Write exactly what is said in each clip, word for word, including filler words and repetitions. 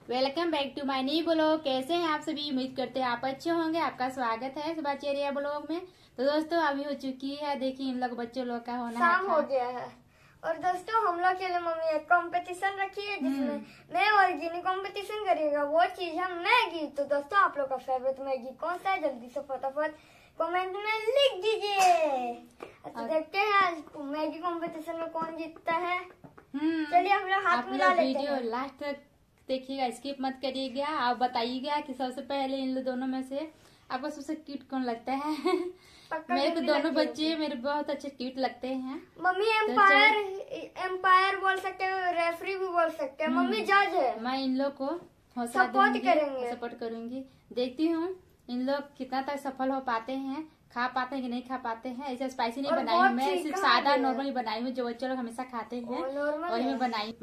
Welcome back to my new blog. कैसे हैं आप सभी? उम्मीद करते हैं आप अच्छे होंगे। आपका स्वागत है सुबह चेरिया ब्लॉग में। तो दोस्तों अभी हो चुकी है, देखिए इन लोग बच्चों लोग का होना शाम है हो गया है। और दोस्तों हम लोग के लिए मम्मी एक कंपटीशन रखी है जिसमें मैं और गिनी कंपटीशन करेगा। वो चीज है मैगी। तो दोस्तों आप लोग का फेवरेट मैगी कौन सा है? जल्दी से फटाफट कमेंट में लिख दीजिए। तो देखते हैं आज मैगी कंपटीशन में कौन जीतता है। चलिए हम लोग हाथ मिला लेते हैं। वीडियो लास्ट तक देखिएगा, स्किप मत करिएगा। आप बताइएगा कि सबसे पहले इन दोनों में से आपको सबसे क्यूट कौन लगता है। मेरे को दोनों बच्चे मेरे बहुत अच्छे क्यूट लगते हैं। मम्मी एम्पायर एम्पायर बोल सकते हैं, रेफरी भी बोल सकते हैं। मम्मी जज है। मैं इन लोग को सपोर्ट करेंगे सपोर्ट करूंगी। देखती हूँ इन लोग कितना तक सफल हो पाते हैं, खा पाते हैं कि नहीं खा पाते हैं। ऐसे स्पाइसी नहीं बनाई हूँ मैं, सिर्फ सादा नॉर्मल बनाई हूँ जो बच्चे लोग हमेशा खाते हैं वही मैं बनाई।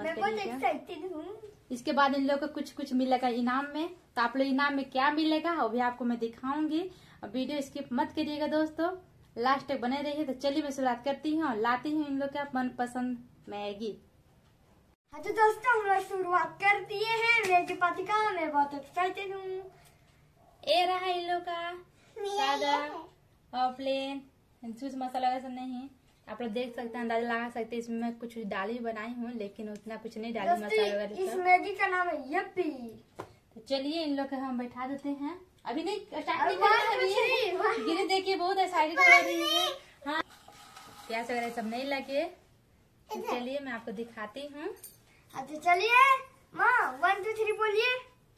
इसके बाद इन लोग को कुछ कुछ मिलेगा इनाम में। तो आप लोग इनाम में क्या मिलेगा वो भी आपको मैं दिखाऊंगी। और वीडियो स्किप मत करिएगा दोस्तों, लास्ट तक बने रहिए। तो चलिए मैं शुरुआत करती हूँ, लाती हूँ इन लोग का मनपसंद मैगी। हाँ तो दोस्तों हम लोग शुरुआत कर दिए हैं मैगी पार्टी का। मैं बहुत एक्साइटेड हूँ। ये रहा इन लोग का सादा और प्लेन, जूस मसाला वगैरह सब नहीं। आप लोग देख सकते हैं, अंदाजा लगा सकते हैं। इसमें मैं कुछ डाली बनाई हूँ लेकिन उतना कुछ नहीं डाली मसाला वगैरह। इस मैगी का नाम है यप्पी। तो चलिए इन लोग को हम बैठा देते हैं। अभी नहीं स्टार्ट नहीं करना है। गिरी देखिए बहुत एक्साइटेड कर रही है। हाँ प्याज वगैरह सब नहीं लगे। तो चलिए मैं आपको दिखाती हूँ। अच्छा चलिए माँ वन टू थ्री बोलिए।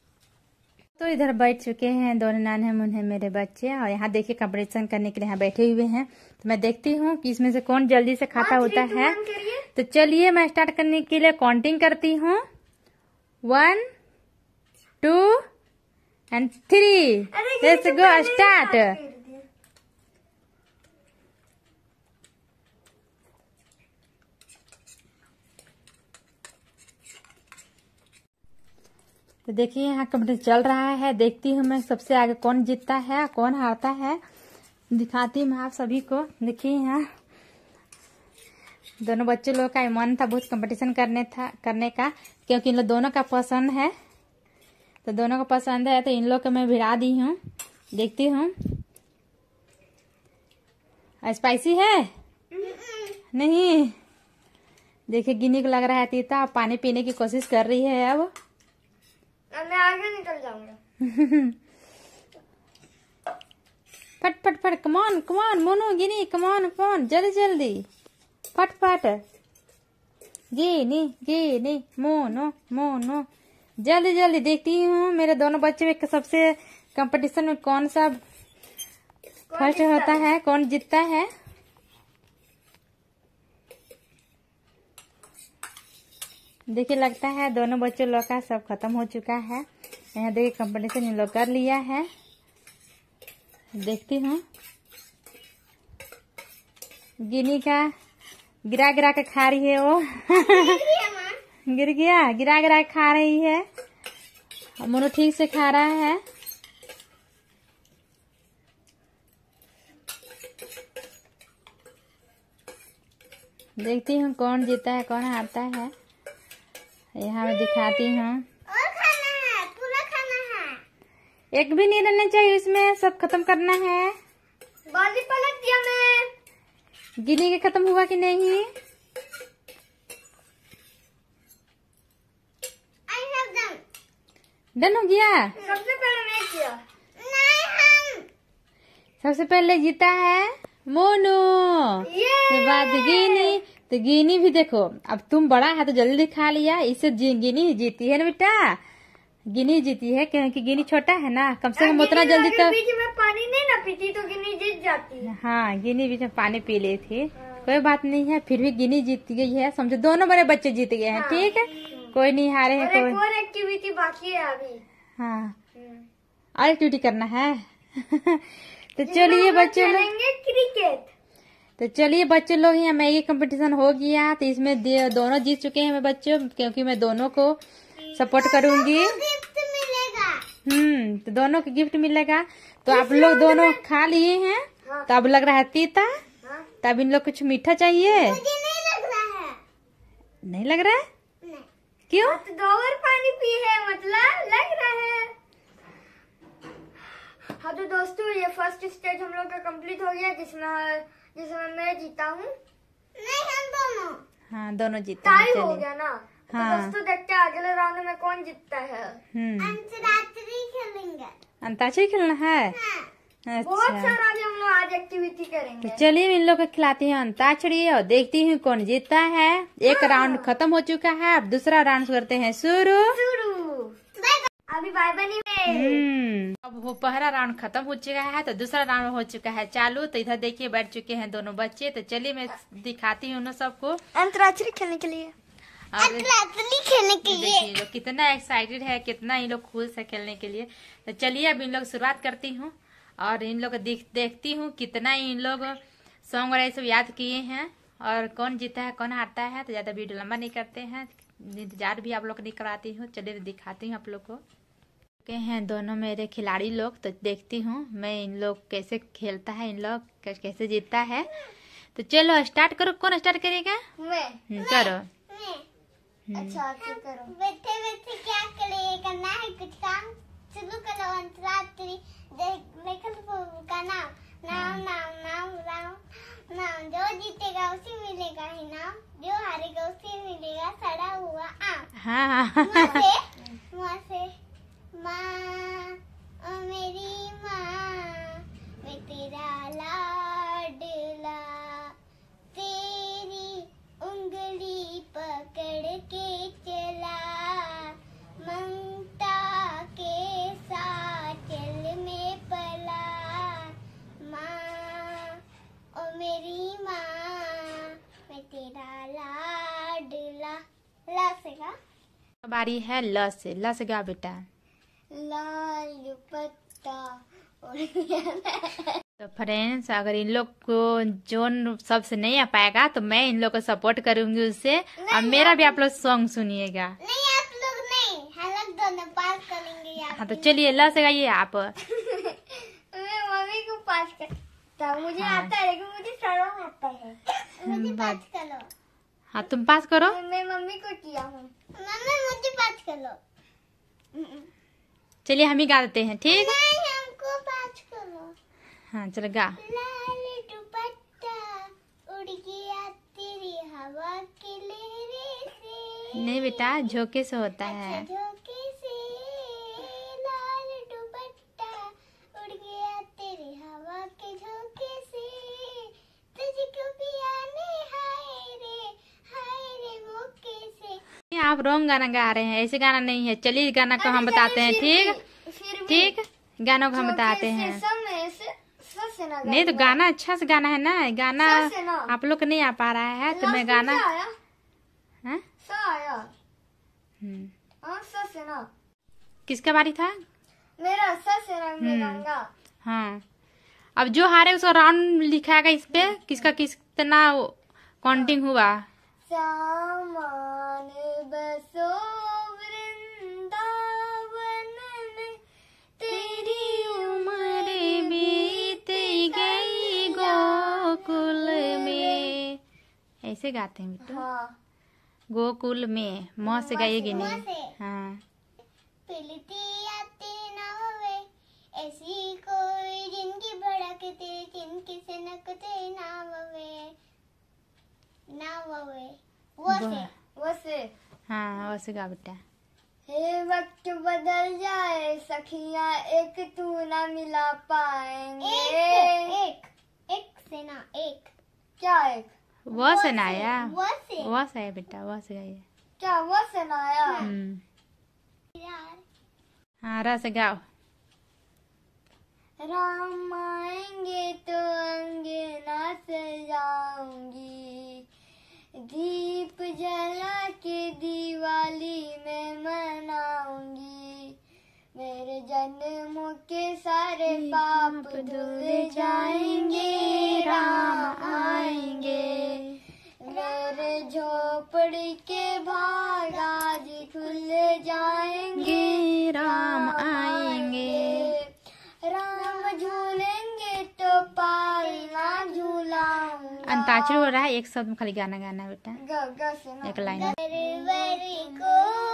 तो इधर बैठ चुके हैं दोनों नाने मुन्ने मेरे बच्चे, और यहाँ देखिए कंपटीशन करने के लिए यहाँ बैठे हुए हैं। तो मैं देखती हूँ कि इसमें से कौन जल्दी से खाता होता है। तो चलिए मैं स्टार्ट करने के लिए काउंटिंग करती हूँ। One two and three, let's go start. तो देखिए यहाँ कंपटीशन चल रहा है। देखती हूँ मैं सबसे आगे कौन जीतता है कौन हारता है, दिखाती हूँ मैं आप सभी को। देखिए यहाँ दोनों बच्चे लोग का मन था बहुत कंपटीशन करने था करने का, क्योंकि इन लोग दोनों का पसंद है। तो दोनों को पसंद है तो इन लोग को मैं भिड़ा दी हूँ। देखती हूँ स्पाइसी है नहीं। देखिए गिनी को लग रहा है तीता, पानी पीने की कोशिश कर रही है। अब मैं आगे निकल जाऊंगा। फट फट फट, कमान कमान मोनू गिनी, कमान कमान जल्दी जल्दी फट फट। गिनी गिनी मोनो मोनो जल्दी जल्दी। देखती हूँ मेरे दोनों बच्चे में सबसे कंपटीशन में कौन सा फर्स्ट होता है, कौन जीतता है। देखिए लगता है दोनों बच्चों लोग का सब खत्म हो चुका है। यहाँ देखिए कंपटीशन इन लोग कर लिया है। देखती हूँ गिनी का गिरा गिरा के खा रही है वो। गिर गया, गिरा गिरा के खा रही है। मोनू ठीक से खा रहा है। देखती हूँ कौन जीता है कौन हारता है। यहाँ मैं दिखाती हूँ। और खाना है, पूरा खाना है। एक भी नहीं रहना चाहिए इसमें, सब खत्म करना है। बाली पलट दिया मैं। गिनी के खत्म हुआ कि नहीं? डन हो गया। सबसे पहले मैं किया। नहीं हम। सबसे पहले जीता है मोनू, के बाद गिनी। तो गिनी भी देखो, अब तुम बड़ा है तो जल्दी खा लिया, इससे गिनी जीती है ना बेटा। गिनी जीती है क्योंकि गिनी छोटा है ना, कम से कम उतना जल्दी तो बीच में पानी नहीं ना पीती तो गिनी जीत जाती है। हाँ गिनी बीच में पानी पी ली थी। कोई बात नहीं है, फिर भी गिनी जीत गई है। समझो दोनों बड़े बच्चे जीत गए हैं। ठीक है, कोई नहीं हारे हैं। कोई और एक्टिविटी बाकी है अभी। हाँ और एक्टिविटी करना है। तो चलिए बच्चे लोग क्रिकेट। तो चलिए बच्चे लोग यहाँ मैगी कंपटीशन हो गया। तो इसमें दोनों जीत चुके हैं मैं बच्चों, क्योंकि मैं दोनों को सपोर्ट करूंगी। गिफ्ट मिलेगा। हम्म तो दोनों को गिफ्ट मिलेगा। तो आप लोग दोनों खा लिए हैं। तो अब लग रहा है तीता। तब इन लोग कुछ मीठा चाहिए। मुझे नहीं लग रहा है। नहीं लग रहा है? नहीं। क्यों? तो दो बार पानी पी है मतलब लग रहा है। हाँ तो दोस्तों ये फर्स्ट स्टेज हम लोग का कंप्लीट हो गया जिसमें जिसमें मैं जीता हूँ। नहीं हम दोनों। हाँ दोनों जीते टाई हो गया ना। हाँ। तो दोस्तों देखते हैं अगले राउंड में कौन जीतता है। अंतराक्षरी खेलेंगे। अंताक्षरी खेलना है? हाँ। बहुत अच्छा सारा भी हम लोग आज एक्टिविटी करेंगे। तो चलिए इन लोग को खिलाती हूँ अंताक्षरी और देखती हूँ कौन जीतता है। एक राउंड खत्म हो चुका है, अब दूसरा राउंड करते हैं शुरू। शुरू। अभी बाय बाय नहीं। हम्म अब वो पहला राउंड खत्म हो चुका है तो दूसरा राउंड हो चुका है चालू। तो इधर देखिए बैठ चुके हैं दोनों बच्चे। तो चलिए मैं दिखाती हूँ उन सबको अंतराक्षरी खेलने के लिए। अंतराक्षरी खेलने के लिए देखिए लोग कितना एक्साइटेड है, कितना इन लोग खुश है खेलने के लिए। तो चलिए अब इन लोग शुरुआत करती हूँ और इन लोग देख देखती हूँ कितना इन लोग सॉन्ग वगैरह सब याद किए हैं और कौन जीता है कौन हारता है। तो ज्यादा वीडियो लंबा नहीं करते हैं, इंतजार भी आप लोग नहीं कराती हूँ। चलिए दिखाती हूँ आप लोग को के हैं दोनों मेरे खिलाड़ी लोग। तो देखती हूँ मैं इन लोग कैसे खेलता है, इन लोग कैसे जीतता है। तो चलो स्टार्ट करो। कौन स्टार्ट करेगा? मैं। करो। अच्छा अच्छा करो। बैठे बैठे क्या करे करना है कुछ काम शुरू करो। अंतराक्षरी लेखन का नाम नाम नाम नाम नाम नाम जो जीतेगा उसी मिलेगा ही नाम, जो हारेगा उसी मिलेगा सड़ा हुआ आम। हाँ मुँह से मुँह से माँ ओ मेरी माँ मैं तेरा लाडला, तेरी उंगली पकड़ के चला, ममता के साचल में पला, माँ ओ मेरी माँ मैं तेरा लाडला। ला से गा। बारी है ल से। ल से गा बेटा। लाल दुपट्टा और तो फ्रेंड्स अगर इन लोग को जो सबसे नहीं आ पाएगा तो मैं इन लोग को सपोर्ट करूंगी उससे। और मेरा भी आप लोग सॉन्ग सुनिएगा। नहीं आप लोग नहीं, हम लोग दोनों पास करेंगे यार। हाँ तो चलिए ल से गाइए आप। मैं मम्मी को पास करता मुझे हाँ। आता है लेकिन मुझे शर्म आता है। मुझे पास करो। हाँ तुम पास करो। मैं मम्मी को किया हूँ। मम्मी मुझे पास करो। चलिए हम ही गा देते हैं ठीक। नहीं हमको पास करो। हाँ चलो गा। लाल दुपट्टा उड़ गया तेरी हवा की लहरे से। नहीं बेटा झोंके से होता है। झोंके से लाल दुपट्टा उड़ गया तेरी हवा के झोंके से, तुझको भी आने हाय रे हाय रे मौके से। आप रॉन्ग गाना गा रहे हैं, ऐसे गाना नहीं है। चलिए गाना को हम बताते हैं ठीक। ठीक गाना को हम बताते हैं। नहीं तो गाना अच्छा से गाना है ना, गाना आप लोग को नहीं आ पा रहा है तो मैं गाना हाँ? हम्म। किसका बारी था? मेरा सा से रंग में गंगा। हाँ अब जो हारे उसका राउंड लिखाएगा इस पे किसका कितना काउंटिंग हुआ। सामान बसो वृंदावन में तेरी उम्र बीत गई गोकुल में। ऐसे गाते हैं बेटा। हाँ गोकुल में मौ से गाइएगी मौ नहीं। से। हाँ पिलती आते ना होवे ऐसी कोई जिनकी भड़कते जिनकी सनकते ना होवे ना होवे वो से वो से। हाँ वैसे गा बेटा। हे वक्त बदल जाए सखियां एक तू ना मिला पाएंगे। एक एक एक से ना एक क्या एक वो से ना आया। वो से वो से है बेटा वो से गाइए। क्या वो से ना आया। हम्म यार हाँ र से गाओ। राम आएंगे तो अंगना सजाऊंगी, दीप जला के दिवाली में मनाऊंगी, मेरे जन्मों के सारे पाप धुल जाएंगे राम आएंगे, मेरे झोपड़ी के भाग आज खुल जाएंगे राम आएंगे। राम झूलेंगे तो पालना झूलाऊंगा। अंताक्षरी हो रहा है, एक शब्द में खाली गाना गाना बेटा। ग ग से ना एक लाइन। वरी को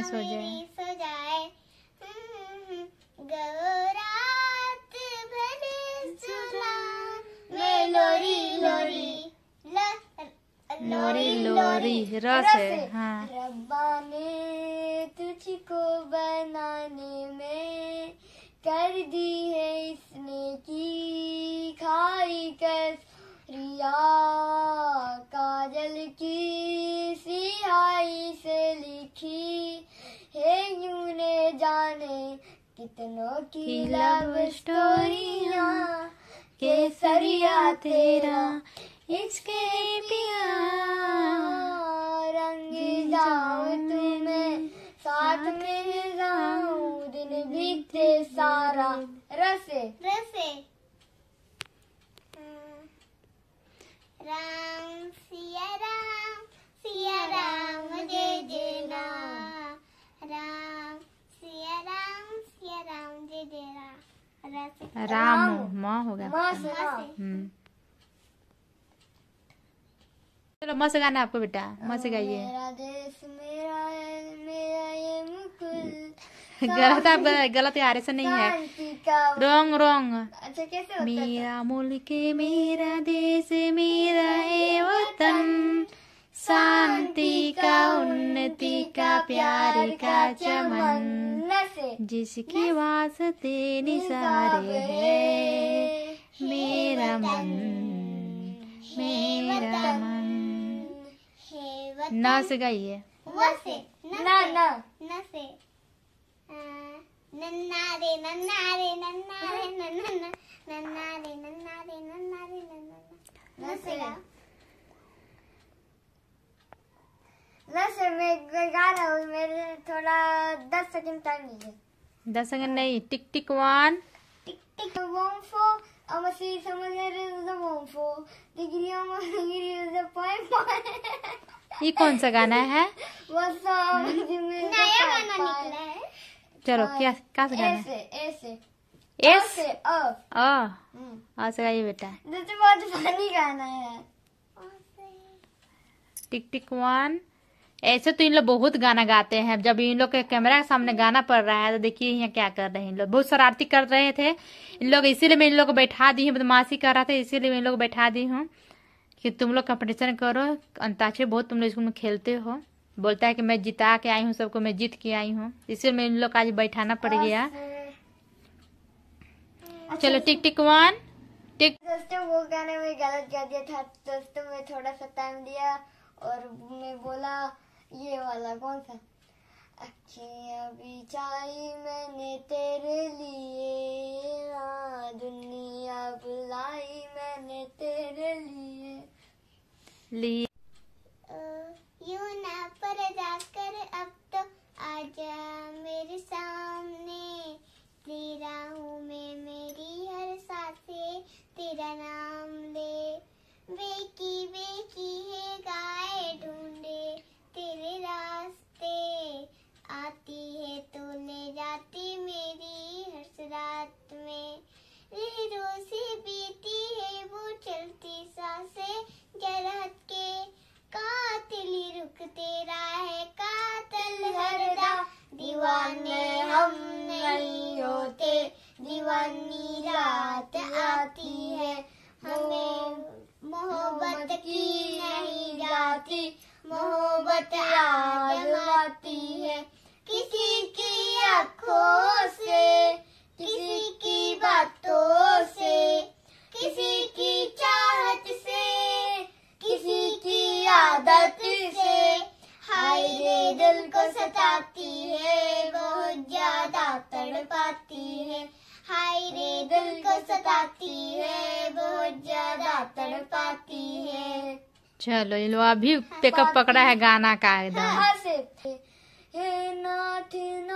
सो जाए सो जाए गौरात भर सुना मैं लोरी लोरी लोरी लोरी रस है। हाँ रब्बा ने तुझको बनाने में कर दी है इसने की खाई कसरिया काजल की सिहाई से लिखी है यूं ने जाने कितनों की लव स्टोरियां केसरिया तेरा इसके पिया रंग जाऊं तुम्हें साथ में जाऊं दिन बीते सारा रसे रसे राम सिया राम सिया राम जय जय राम राम सिया राम सिया राम जय जय राम रसे राम माँ होगा। माँ से राम। हम्म चलो माँ से गाना आपको बेटा, माँ से गाइए। मेरा देश मेरा है मेरा ये मुकुल गलत आप गलत यार ऐसा नहीं है। शांति का रॉन्ग रॉन्ग। अच्छा कैसे होता था? मेरा मुल्क मेरा देश मेरा है वतन शांति का उन्नति का प्यार का चमन नसे जिसके वास्ते निसारे है मेरा मन मेरा मन। हे वतन ना से गाइए। वसे ना ना नसे नन्ना रे नन्ना रे नन्ना रे नन्ना नन्ना रे नन्ना रे नन्ना रे नन्ना नसेगा नसे मैं गा रहा हूँ मेरे थोड़ा दस सेकंड टाइम दीजिए। दस सेकंड नहीं, tick tick one tick tick One for I'm a see some of that is the one for the Gideon is the point point. ये कौन सा गाना है? What's up? नया गाना निकला है। चलो क्या क्या सा गाना है? ऐसे ऐसे एस ऐसे अ अ आ से गाइए बेटा। जैसे बहुत फनी गाना है। Tick tick one. ऐसे तो इन लोग बहुत गाना गाते हैं। जब इन लोग के कैमरा के सामने गाना पड़ रहा है तो देखिए यहाँ क्या कर रहे हैं इन लोग। बहुत शरारती कर रहे थे इन लोग, इसीलिए मैं इन लोग को बैठा दी हूँ। बदमाशी कर रहा था इसीलिए मैं इन लोग को बैठा दी हूँ कि तुम लोग कंपटीशन करो। अंताक्षरी बहुत तुम लोग स्कूल में खेलते हो। बोलता है कि मैं जिता के आई हूँ सबको, मैं जीत के आई हूँ, इसलिए मैं इन लोग को आज बैठाना पड़ गया। चलो टिक टिक वन टिक। दोस्तों वो गाने में गलत गा दिया था दोस्तों, मैं थोड़ा सा टाइम दिया और मैं बोला ये वाला कौन सा अखियाँ बिछाई मैंने तेरे लिए हाँ दुनिया बुलाई मैंने तेरे लिए ली यूं ना पर जाकर अब तो आजा मेरे सामने, तेरा हूँ मैं मेरी हर सांसें तेरा नाम ले, बेकी बेकी है गाय ढूंढे तेरे रास्ते, आती है तो ले जाती मेरी हर रात में, लहरों से बीती है वो चलती सांसें जरा हट के, कातिल रुक तेरा है कातिल हरदा, दीवाने हम नहीं होते, दीवानी रात आती है हमें मोहब्बत की नहीं जाती, मोहब्बत याद आती है किसी की आँखों से, किसी की बातों से, किसी की चाहत से, किसी की आदत से, हाय रे दिल को सताती है बहुत ज्यादा तड़पाती है, हाय रे दिल को सताती है बहुत ज्यादा तड़पाती है। चलो ये लो अभी पिकअप पकड़ा है गाना का एकदम। हे नाथ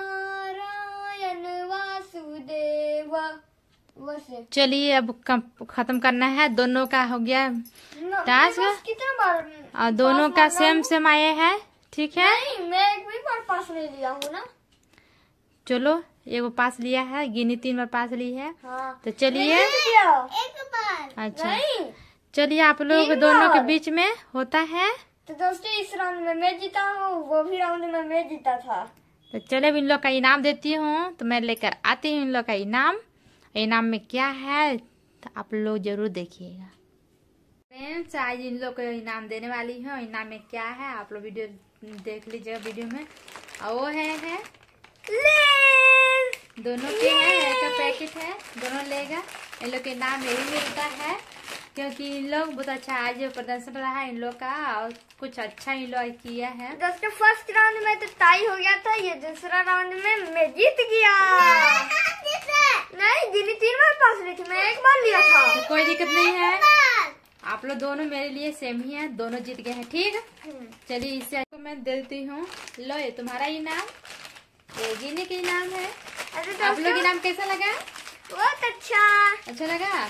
नारायण वासुदेव वसे। चलिए अब कम- खत्म करना है। दोनों का हो गया टास्क कितना बार और दोनों का सेम सेम आए हैं। ठीक है नहीं मैं एक भी बार पास ले लिया हूँ ना। चलो एगो पास लिया है, गिनी तीन बार पास ली है। हाँ। तो चलिए एक बार अच्छा नहीं चलिए आप लोग तीन दोनों के बार। बीच में होता है। तो दोस्तों इस राउंड में मैं जीता हूँ, वो भी राउंड में मैं जीता था। तो चले इन लोग का इनाम देती हूँ। तो मैं लेकर आती हूँ इन लोग का इनाम। इनाम में क्या है तो आप लोग जरूर देखिएगा। फ्रेंड्स आज इन लोग को इनाम देने वाली हूँ। इनाम में क्या है आप लोग वीडियो देख लीजिएगा वीडियो में। और वो है, है दोनों के हैं, एक पैकेट है, दोनों लेगा। इन लोग के इनाम यही मिलता है क्योंकि इन लोग बहुत अच्छा आज प्रदर्शन रहा है इन लोग का और कुछ अच्छा इन लोग किया है। दोस्तों फर्स्ट राउंड में तो टाई हो गया था, ये दूसरा राउंड में मैं जीत गया। नहीं गिनी तीन बार पास रही थी, मैं एक बार लिया था। तो कोई दिक्कत नहीं है, आप लोग दोनों मेरे लिए सेम ही है, दोनों जीत गए हैं। ठीक चलिए इससे आपको मैं देती हूँ। लो ये तुम्हारा इनाम, ये गिनी का इनाम है। आप लोग इनाम कैसा लगा? बहुत अच्छा अच्छा लगा।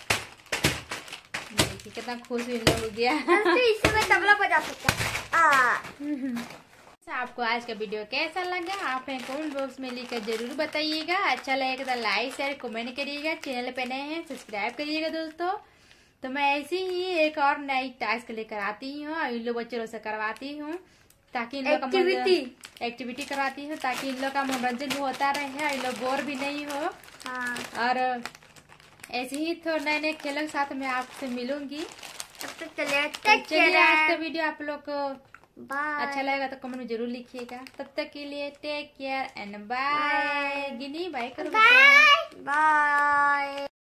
देखिए कितना खुश इन लोग हो गया। इससे मैं तबला बजा सकता। आपको आज का वीडियो कैसा लगा आप कमेंट बॉक्स में लिखकर जरूर बताइएगा। अच्छा लगेगा तो लाइक शेयर कमेंट करिएगा। चैनल पे नए हैं सब्सक्राइब करिएगा दोस्तों। तो मैं ऐसे ही एक और नई टास्क लेकर आती हूँ और इन लोग बच्चों से करवाती हूँ ताकि इन लोग का एक्टिविटी एक्टिविटी करवाती हूँ ताकि इन लोग का मनोरंजन भी होता रहे, इन लोग बोर भी नहीं हो। और ऐसे ही थोड़ा नए नए खेलों के साथ मैं आपसे मिलूंगी। तब तक चलिए चलिए आज का वीडियो आप लोग को बाय। अच्छा लगेगा तो कमेंट में जरूर लिखिएगा। तब तक के लिए टेक केयर एंड बाय। गिनी बाय करो। Bye bye.